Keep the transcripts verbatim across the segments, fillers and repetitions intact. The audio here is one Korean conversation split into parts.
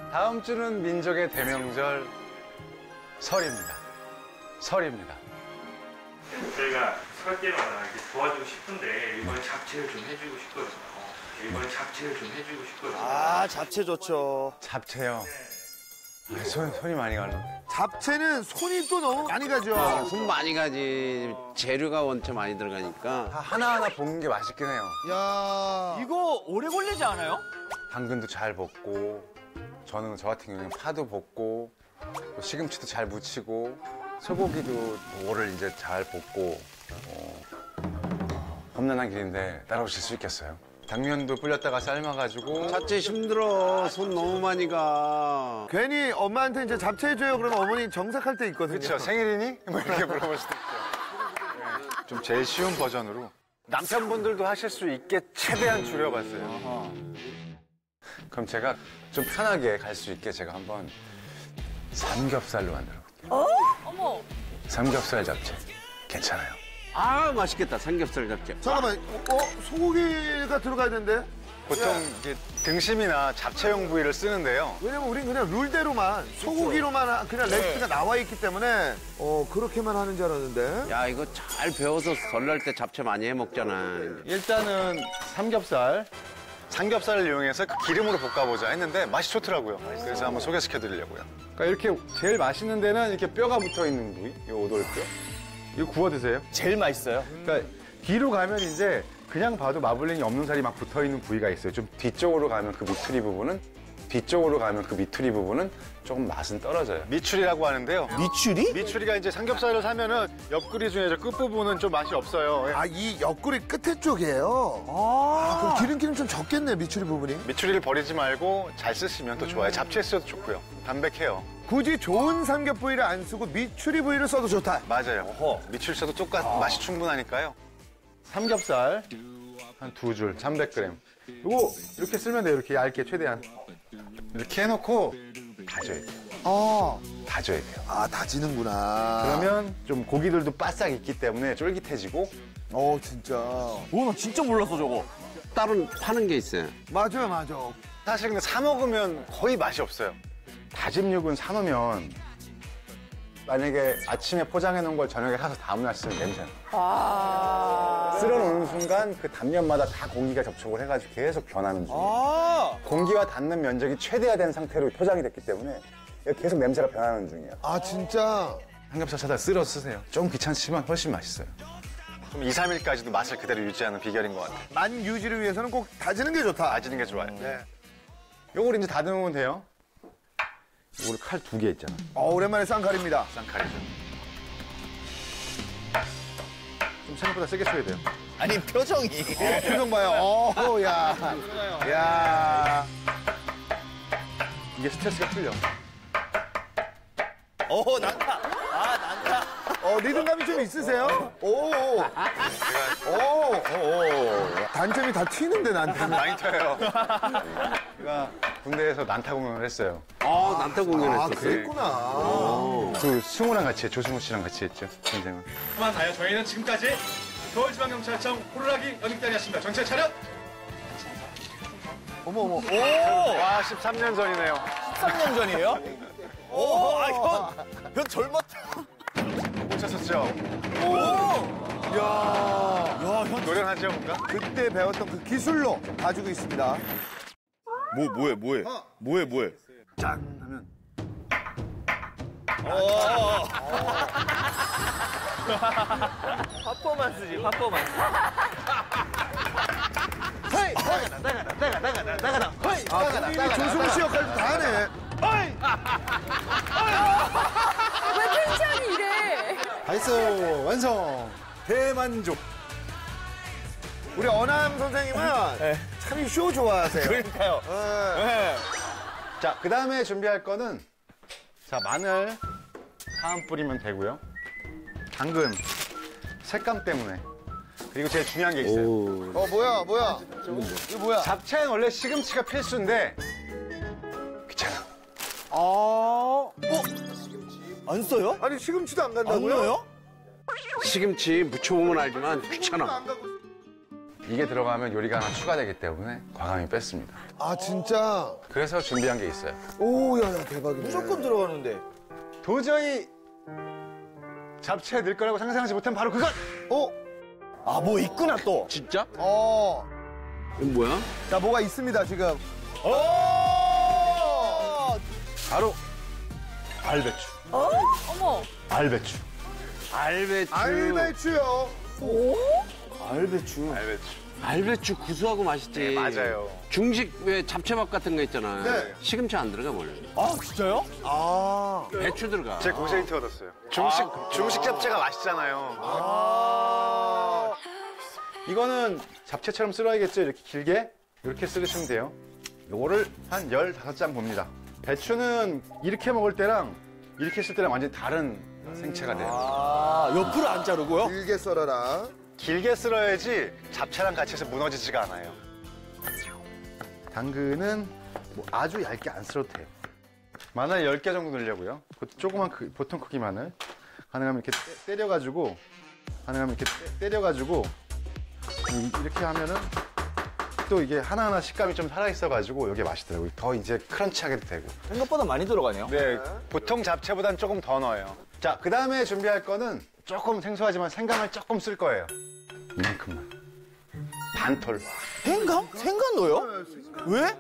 다음 주는 민족의 대명절 설입니다. 설입니다. 저희가 설 때마다 이렇게 도와주고 싶은데 이번에 잡채를 좀 해주고 싶거든요. 이번에 잡채를 좀 해주고 싶거든요. 아, 잡채 좋죠. 잡채요. 아, 손, 손이 많이 가려. 잡채는 손이 또 너무 많이 가죠. 아, 손 많이 가지. 재료가 원체 많이 들어가니까. 하나하나 볶는 게 맛있긴 해요. 야, 이거 오래 걸리지 않아요? 당근도 잘 볶고, 저는 저 같은 경우는 파도 볶고, 또 시금치도 잘 무치고, 소고기도 오를 이제 잘 볶고, 어, 험난한 길인데 따라오실 수 있겠어요? 당면도 불렸다가 삶아가지고. 잡채 힘들어. 손 너무 많이 가. 괜히 엄마한테 이제 잡채 해줘요. 그러면 어머니 정색할 때 있거든요. 그렇죠. 생일이니? 뭐 이렇게 물어볼 수도 있죠. 네. 좀 제일 쉬운 버전으로. 남편분들도 하실 수 있게 최대한 줄여봤어요. 어허. 그럼 제가 좀 편하게 갈 수 있게 제가 한번 삼겹살로 만들어볼게요. 어? 어머. 삼겹살 잡채. 괜찮아요. 아, 맛있겠다. 삼겹살 잡채. 잠깐만, 어? 소고기가 들어가야 되는데? 보통 이게 등심이나 잡채용 부위를 쓰는데요. 왜냐면 우린 그냥 룰대로만, 소고기로만 그냥 레시피가 나와 있기 때문에 어 그렇게만 하는 줄 알았는데. 야, 이거 잘 배워서 설날 때 잡채 많이 해 먹잖아. 일단은 삼겹살. 삼겹살을 이용해서 그 기름으로 볶아보자 했는데 맛이 좋더라고요. 그래서 한번 소개시켜드리려고요. 그러니까 이렇게 제일 맛있는 데는 이렇게 뼈가 붙어있는 부위, 이 오돌뼈. 이거 구워 드세요. 제일 맛있어요. 그러니까 뒤로 가면 이제 그냥 봐도 마블링이 없는 살이 막 붙어있는 부위가 있어요. 좀 뒤쪽으로 가면 그 미투리 부분은 뒤쪽으로 가면 그 미투리 부분은 조금 맛은 떨어져요. 미추리라고 하는데요. 미추리? 미추리가 이제 삼겹살을 사면은 옆구리 중에 끝부분은 좀 맛이 없어요. 아, 이 옆구리 끝에 쪽이에요? 아, 그럼 기름기는 좀 적겠네, 미추리 부분이. 미추리를 버리지 말고 잘 쓰시면 또 좋아요. 잡채 써도 좋고요. 담백해요. 굳이 좋은 삼겹 부위를 안 쓰고 미추리 부위를 써도 좋다. 맞아요. 어허. 미추리 써도 똑같 아. 맛이 충분하니까요. 삼겹살 한 두 줄, 삼백 그램. 이거 이렇게 쓰면 돼요. 이렇게 얇게 최대한. 이렇게 해놓고 다져야 돼요. 아, 다져야 돼요. 아, 다지는구나. 그러면 좀 고기들도 바싹 익기 때문에 쫄깃해지고. 어, 진짜. 오, 나 진짜 몰랐어, 저거. 따로 파는 게 있어요. 맞아요, 맞아. 사실 근데 사 먹으면 거의 맛이 없어요. 다짐 육은 사놓으면 만약에 아침에 포장해 놓은 걸 저녁에 사서 다음날 쓰면 냄새나. 아. 쓸어 놓는 순간 그 단면마다 다 공기가 접촉을 해가지고 계속 변하는 중이에요. 아. 공기와 닿는 면적이 최대화된 상태로 포장이 됐기 때문에 계속 냄새가 변하는 중이에요. 아, 진짜? 삼겹살 사다 쓸어 쓰세요. 좀 귀찮지만 훨씬 맛있어요. 좀 이, 삼 일까지도 맛을 그대로 유지하는 비결인 것 같아요. 만 유지를 위해서는 꼭 다지는 게 좋다. 다지는 게 좋아요. 네. 요걸 이제 다듬으면 돼요. 요걸 칼 두 개 있잖아. 어, 오랜만에 쌍칼입니다. 쌍칼이죠. 좀 생각보다 세게 쳐야 돼요. 아니, 표정이. 어, 표정 봐요. 어, 야. 야. 이게 스트레스가 풀려. 오, 난다. 아, 난다. 어, 리듬감이 좀 있으세요? 오. 오. 오. 오. 단점이 다 튀는데, 나한테. 많이 튀어요. 제가 군대에서 난타 공연을 했어요. 아, 난타 아, 공연했었어요. 그랬구나. 그 승우랑 같이 했죠. 조승우 씨랑 같이 했죠. 선생은. 그만 다요. 저희는 지금까지 서울지방경찰청 호루라기 연극단이었습니다. 전체 차렷! 어머, 어머. 와, 십삼 년 전이네요. 십삼 년 전이에요? 오, 아, 형. 형 젊었다. 못 쳤었죠? 야. 야, 형. 노련하죠, 뭔가? 그때 배웠던 그 기술로 가지고 있습니다. 뭐 뭐해 뭐해 뭐해 뭐해 짠! 하면. 퍼포먼스지, 퍼포먼스. 헤이! 나가라, 나가라, 나가라, 나가라. 헤이! 아, 본인이 조승우 씨 역할도 다 하네. 왜 텐션이 이래? 나이스! 완성! 대만족! 우리 어남 선생님은 참 이 쇼 좋아하세요. 그러니까요. 네. 자, 그 다음에 준비할 거는, 자, 마늘 한 뿌리면 되고요. 당근, 색감 때문에. 그리고 제일 중요한 게 있어요. 어, 뭐야, 뭐야. 이거 뭐야? 잡채는 원래 시금치가 필수인데, 귀찮아. 아, 어? 안 써요? 아니, 시금치도 안 안 간다고요? 넣어요? 시금치 무쳐보면 알지만 귀찮아. 안 가고. 이게 들어가면 요리가 하나 추가되기 때문에 과감히 뺐습니다. 아, 진짜? 그래서 준비한 게 있어요. 오, 야, 야, 대박이네. 무조건 들어가는데. 도저히 잡채에 넣을 거라고 상상하지 못한 바로 그것! 어? 아, 뭐 있구나, 또. 진짜? 어. 이건 뭐야? 자, 뭐가 있습니다, 지금. 오! 바로 알배추. 어? 어머. 알배추. 알배추. 알배추요. 오? 알배추. 알배추. 알배추 구수하고 맛있지. 네, 맞아요. 중식 왜 잡채밥 같은 거 있잖아. 네. 시금치 안 들어가 원래. 아, 진짜요? 아. 배추 들어가. 제 고생이 얻었어요. 중식, 중식 잡채가 맛있잖아요. 아. 이거는 잡채처럼 썰어야겠죠? 이렇게 길게? 이렇게 썰으시면 돼요. 요거를 한 열다섯 장 봅니다. 배추는 이렇게 먹을 때랑 이렇게 했을 때랑 완전히 다른 생채가 돼요. 아, 옆으로 안 자르고요? 길게 썰어라. 길게 썰어야지 잡채랑 같이 해서 무너지지가 않아요. 당근은 뭐 아주 얇게 안 썰어도 돼요. 마늘 열 개 정도 넣으려고요. 그 조그만 크, 보통 크기 마늘. 가능하면 이렇게 때- 때려가지고 가능하면 이렇게 때- 때려가지고 이- 이렇게 하면은 또 이게 하나하나 식감이 좀 살아있어가지고 이게 맛있더라고요. 더 이제 크런치하게도 되고. 생각보다 많이 들어가네요. 네, 보통 잡채보단 조금 더 넣어요. 자, 그 다음에 준비할 거는 조금 생소하지만 생강을 조금 쓸 거예요. 이만큼만. 반톨. 생강? 생강 넣어요? 왜?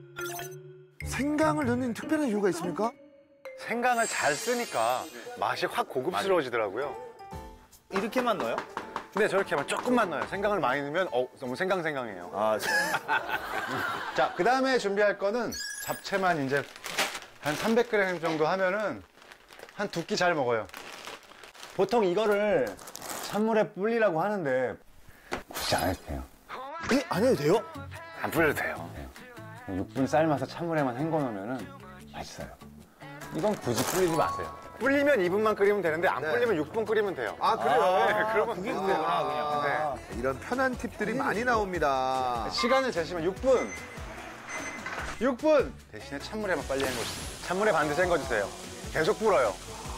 생강을 넣는 특별한 이유가 있습니까? 생강을 잘 쓰니까 맛이 확 고급스러워지더라고요. 이렇게만 넣어요? 근데 저렇게만 조금만 넣어요. 생강을 많이 넣으면 어, 너무 생강생강해요. 아, 자, 그 다음에 준비할 거는 잡채만 이제 한 삼백 그램 정도 하면은 한 두 끼 잘 먹어요. 보통 이거를 찬물에 불리라고 하는데 굳이 안 해도 돼요. 이, 안 해도 돼요? 안 불려도 돼요. 육 분 삶아서 찬물에만 헹궈 놓으면 맛있어요. 이건 굳이 불리지 마세요. 불리면 이 분만 끓이면 되는데 안 네. 불리면 육 분 끓이면 돼요. 아, 그래요? 네, 그러면 그게 돼요. 그거구나, 그냥. 네. 이런 편한 팁들이 많이 나옵니다. 시간을 재시면 육 분. 육 분! 대신에 찬물에만 빨리 헹궈주세요. 찬물에 반드시 헹궈주세요. 계속 불어요.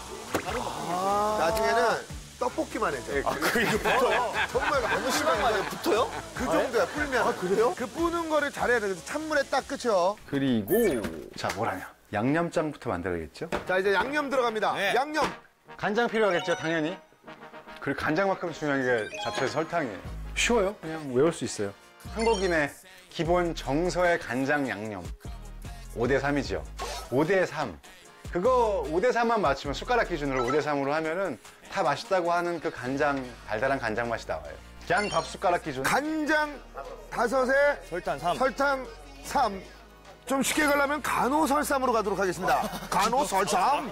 나중에는 떡볶이만 해줘. 예, 아, 그 이거 붙어요? 정말 너무 심한 거예요. 붙어요? 그 정도야, 불면. 아, 그래요? 그 뿌는 거를 잘해야 돼. 그래서 찬물에 딱 그쵸? 그리고 자, 뭐라냐. 양념장부터 만들어야겠죠? 자, 이제 양념 들어갑니다. 네. 양념. 간장 필요하겠죠, 당연히. 그리고 간장만큼 중요한 게 잡채 설탕이에요. 쉬워요. 그냥 외울 수 있어요. 한국인의 기본 정서의 간장 양념. 오 대 삼이죠. 오 대 삼. 그거 오 대 삼만 맞추면 숟가락 기준으로 오 대 삼으로 하면은 다 맛있다고 하는 그 간장, 달달한 간장 맛이 나와요. 그냥 밥 숟가락 기준. 간장 다섯에 설탕 삼. 설탕 삼. 좀 쉽게 가려면 간호설삼으로 가도록 하겠습니다. 간호설삼.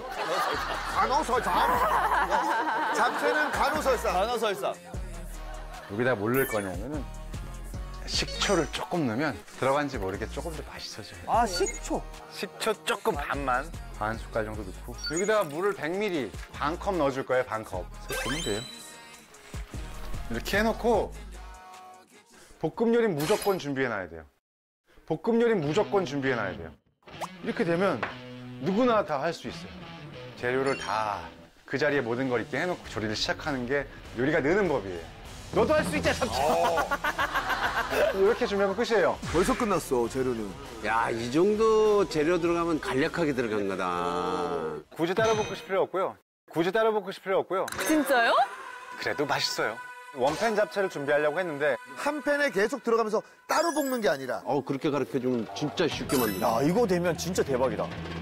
간호설삼. 잡채는 간호설삼. 단어설상. 여기다 뭘 넣을 거냐면은 식초를 조금 넣으면 들어간지 모르게 조금 더 맛있어져요. 아, 식초. 식초 조금 반만. 반 숟갈 정도 넣고. 여기다가 물을 백 밀리리터 반 컵 넣어줄 거예요, 반 컵. 그러면 돼요. 이렇게 해놓고 볶음 요리는 무조건 준비해놔야 돼요. 볶음 요리는 무조건 준비해놔야 돼요. 이렇게 되면 누구나 다 할 수 있어요. 재료를 다 그 자리에 모든 걸 있게 해놓고 조리를 시작하는 게 요리가 느는 법이에요. 너도 할 수 있잖아, 삼촌. 이렇게 준비하면 끝이에요. 벌써 끝났어, 재료는. 야, 이 정도 재료 들어가면 간략하게 들어간 거다. 굳이 따로 볶을 필요 없고요. 굳이 따로 볶을 필요 없고요. 진짜요? 그래도 맛있어요. 원팬 잡채를 준비하려고 했는데 한 팬에 계속 들어가면서 따로 볶는 게 아니라 어, 그렇게 가르쳐주면 진짜 쉽게 만든다. 야, 이거 되면 진짜 대박이다.